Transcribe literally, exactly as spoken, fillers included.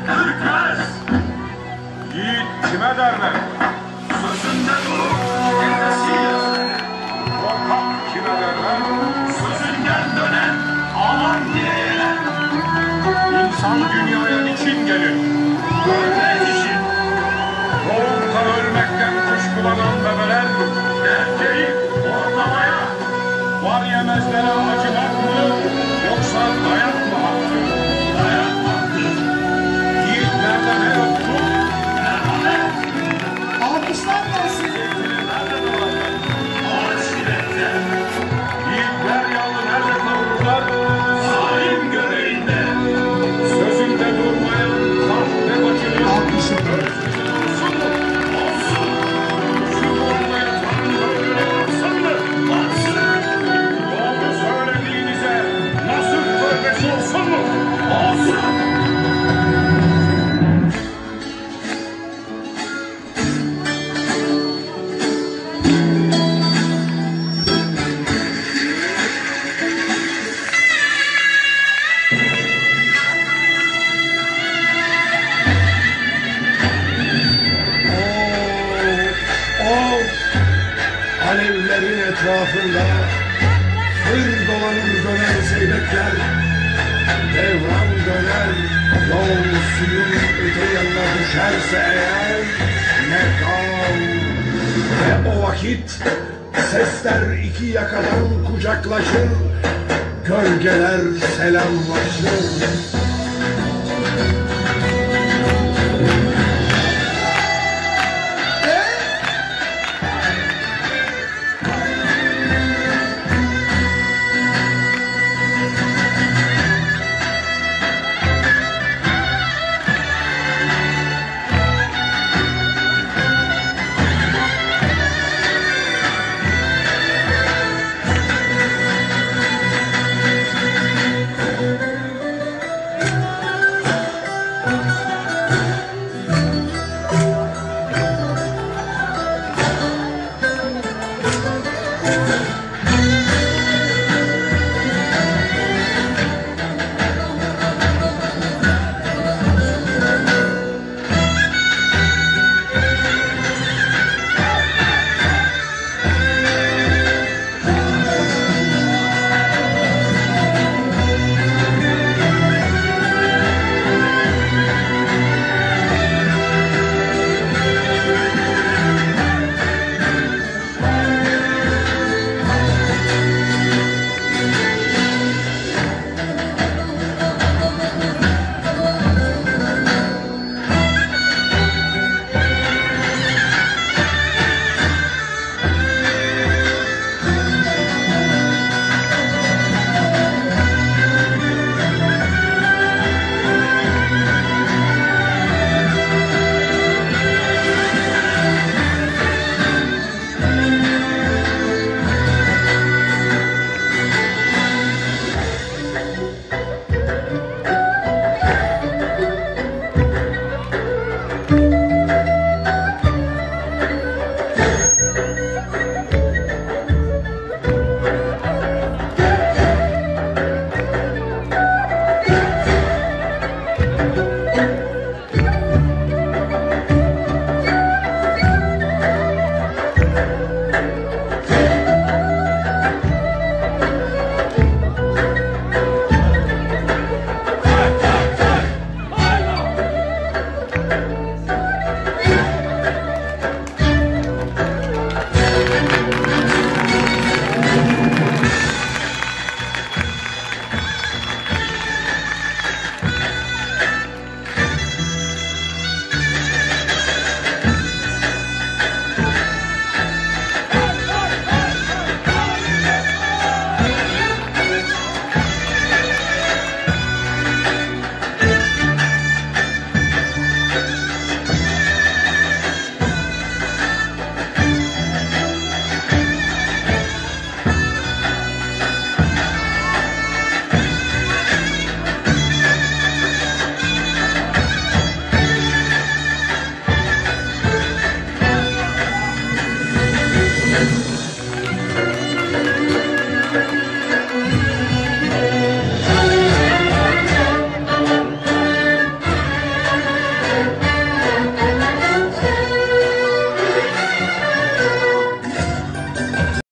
ürkmez. Yiğit kime derler? Sözünde durur, kendisiyle. Korkak kime derler? Sözünden dönen, aman diye. İnsan dünyaya niçin gelir? Ölmek için. Doğumda ölmekten kuşkulanan bebeler Dertleri ortamaya. var yemezlere acımak mı yoksa dayak mı hakkı? Dayak hakkı. Yiğitlerde ne yoktu? Merhamet. Alkışlar gelsin. Nerede dolarlar? Aşirette. Yiğitler yalı nerede kavururlar? Zalim göbeğinde. Sözünde durmayan taht ve bacının Alkışlar. olsun mu? Olsun. Şu olmaya tanrı ömrüne baksın mı? Baksın. Doğru söylediğinize nasıl tövbesi olsun mu? Olsun. Of! Alevlerin etrafında fır dolanır döner zeybekler. Devran döner, yol suyun öte yanına düşerse eğer ne gam. Ve o vakit sesler iki yakadan kucaklaşır, gölgeler selamlaşır.